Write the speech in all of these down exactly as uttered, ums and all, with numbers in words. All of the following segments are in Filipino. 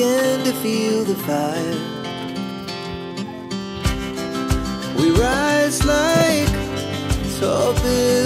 begin to feel the fire. We rise like tall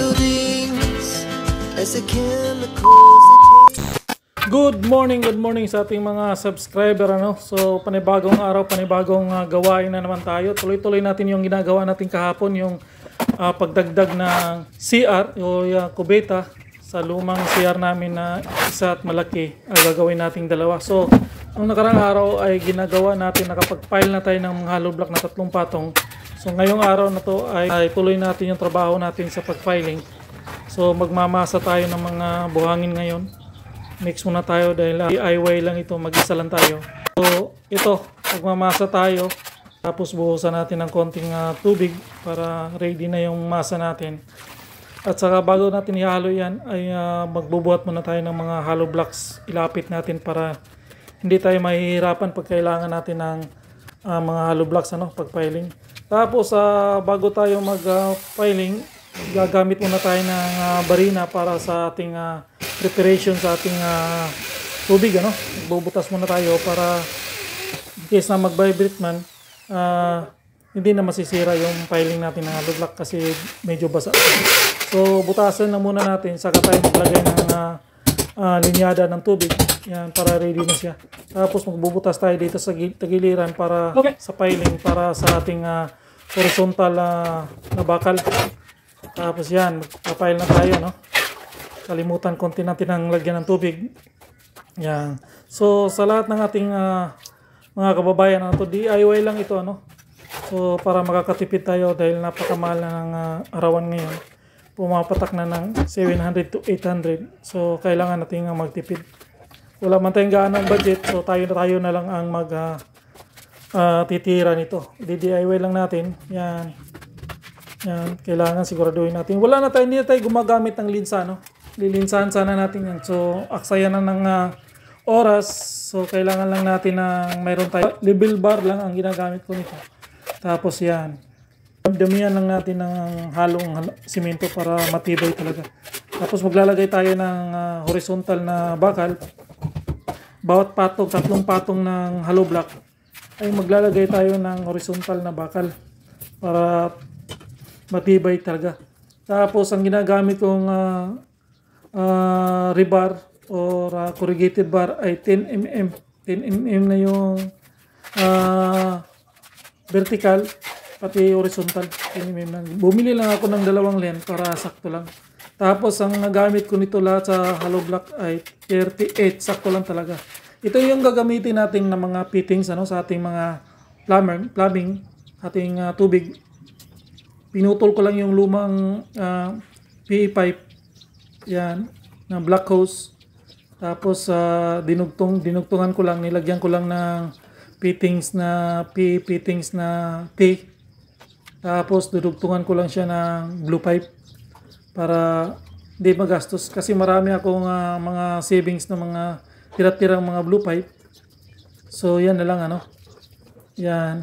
buildings as the chemicals that take. Good morning, good morning sa ating mga subscriber, ano. So panibagong araw, panibagong uh, gawain na naman tayo. Tuloy-tuloy natin yung ginagawa natin kahapon, yung uh, pagdagdag ng C R o yung kubeta sa lumang C R namin na isa at malaki. Ay gagawin nating dalawa. So nung nakarang araw ay ginagawa natin, nakapag-file na tayo ng mga hollow block na tatlong patong. So ngayong araw na to ay, ay tuloy natin yung trabaho natin sa pag-filing. So magmamasa tayo ng mga buhangin ngayon. Mix muna tayo dahil uh, D I Y lang ito, mag-isa lang tayo. So ito, magmamasa tayo. Tapos buhusan natin ng konting uh, tubig para ready na yung masa natin. At saka bago natin ihalo yan ay uh, magbubuhat muna tayo ng mga hollow blocks. Ilapit natin para hindi tayo mahihirapan pag kailangan natin ng uh, mga hollow blocks, ano, pag filing. Tapos uh, bago tayo mag uh, filing, gagamit muna tayo ng uh, barina para sa ating uh, preparation sa ating uh, tubig, ano. Bubutas muna tayo para in case na mag-vibrate man, uh, hindi na masisira yung filing natin ng hollow block kasi medyo basa. So butasan na muna natin, saka tayo maglagay ng uh, uh, linyada ng tubig. Yan, para ready na siya. Tapos magbubutas tayo dito sa tagiliran para okay, sa filing, para sa ating uh, horizontal uh, na bakal. Tapos yan, magpa-file na tayo, no? Kalimutan konti natin ang lagyan ng tubig. Yan. So sa lahat ng ating uh, mga kababayan, ano, to D I Y lang ito, ano? So para makakatipid tayo dahil napakamahal na ng uh, arawan ngayon. Pumapatak na ng seven hundred to eight hundred. So kailangan natin uh, magtipid. Wala man tayong gaano ang budget, so tayo na tayo na lang ang mag uh, uh, titira nito. D I Y lang natin. Yan. Yan, kailangan siguraduhin natin. Wala na tayo, hindi na tayo gumagamit ng linsa, no? Lilinsahan sana natin yan. So aksaya na ng uh, oras. So kailangan lang natin na mayroon tayo. Level bar lang ang ginagamit ko nito. Tapos yan, damihan lang natin ng halong simento para matibay talaga. Tapos maglalagay tayo ng uh, horizontal na bakal. Bawat patong, tatlong patong ng hollow block ay maglalagay tayo ng horizontal na bakal para matibay talaga. Tapos ang ginagamit kong uh, uh, rebar or uh, corrugated bar ay ten millimeter. ten millimeter na yung uh, vertical, pati horizontal. Bumili lang ako ng dalawang len para sakto lang. Tapos ang nagamit ko nito lahat sa hollow block ay thirty-eight, sakto lang talaga. Ito yung gagamitin natin ng mga fittings, ano, sa ating mga plumber, plumbing, ating uh, tubig. Pinutol ko lang yung lumang uh, P E pipe, yan, ng black hose. Tapos uh, dinugtong, dinugtungan ko lang, nilagyan ko lang ng fittings na P E fittings na T. Tapos dudugtungan ko lang siya ng blue pipe para hindi magastos kasi marami akong uh, mga savings na mga tira-tirang mga blue pipe. So yan na lang, ano. Yan.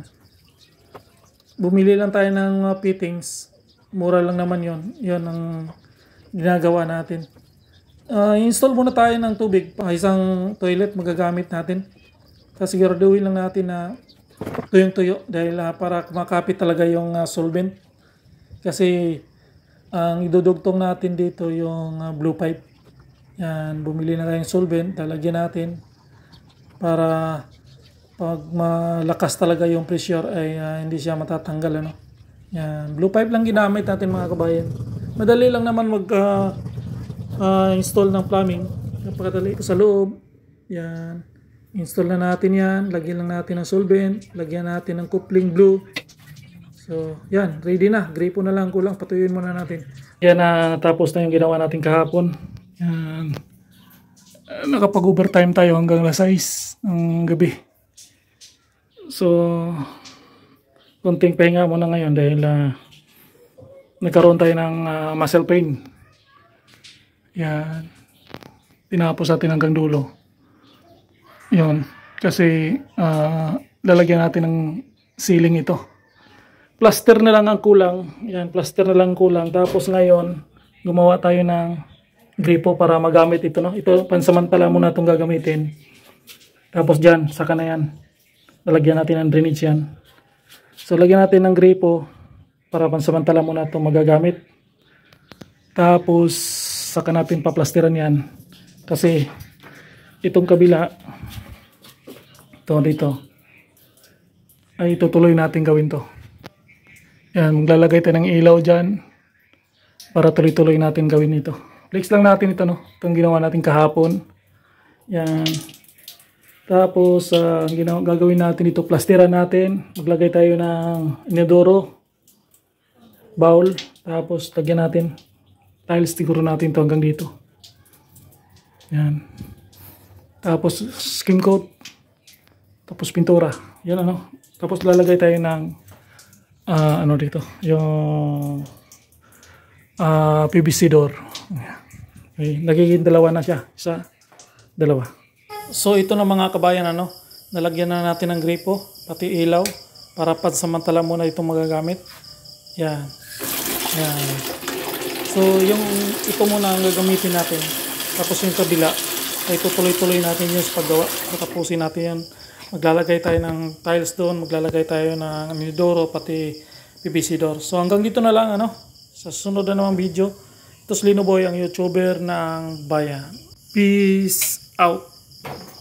Bumili lang tayo ng uh, fittings. Mura lang naman yon. Yon ang ginagawa natin. Uh, install muna tayo ng tubig. Isang toilet magagamit natin. Kasi siguraduhin lang natin na tuyong-tuyo dahil uh, para makapit talaga yung uh, solvent. Kasi ang uh, idudugtong natin dito yung uh, blue pipe. Yan, bumili na tayong solvent, lalagyan natin para pag malakas talaga yung pressure ay uh, hindi siya matatanggal, ano. Yan, blue pipe lang ginamit natin, mga kabayan. Madali lang naman mag uh, uh, install ng plumbing. Napakadali ito sa loob. Yan. Install na natin yan. Lagyan lang natin ng solvent. Lagyan natin ng coupling glue. So, yan. Ready na. Gripo na lang. Kulang. Patuyuin muna natin. Yan na. Natapos na yung ginawa natin kahapon. Yan. Nakapag-overtime tayo hanggang alas sais ng gabi. So, konting pahinga muna ngayon dahil uh, nagkaroon tayo ng uh, muscle pain. Yan. Tinapos natin hanggang dulo. Yun, kasi uh, lalagyan natin ng ceiling ito. Plaster na lang ang kulang. Yan, plaster na lang kulang. Tapos ngayon, gumawa tayo ng gripo para magamit ito, no? Ito, pansamantala muna itong gagamitin. Tapos dyan, saka na yan. Lalagyan natin ng drainage yan. So lagyan natin ng gripo para pansamantala muna ito magagamit. Tapos saka natin paplasteran yan. Kasi itong kabila, ito dito, ay tutuloy natin gawin to. Yan, maglalagay tayo ng ilaw dyan para tuloy-tuloy natin gawin ito. Flex lang natin ito, no? Itong ginawa natin kahapon. Yan. Tapos, uh, ginawa, gagawin natin ito, plasteran natin. Maglagay tayo ng inodoro, bowl. Tapos, lagyan natin. Tiles, siguro natin ito hanggang dito. Yan. Tapos, skim coat. Tapos, pintura. Yan, ano. Tapos, lalagay tayo ng, uh, ano dito, yung uh, P V C door. Okay. Nagiging dalawa na siya. Isa, dalawa. So ito na mga kabayan, ano, nalagyan na natin ng gripo, pati ilaw, para pansamantala muna itong magagamit. Yan. Yan. So yung ito muna ang gagamitin natin. Tapos yung kabila, ay tutuloy-tuloy natin yung sa paggawa. Tatapusin natin yan. Maglalagay tayo ng tiles doon, maglalagay tayo ng inodoro, pati P V C door. So hanggang dito na lang, ano, sa susunod na namang video. Ito si Lino Boy, ang YouTuber ng bayan. Peace out.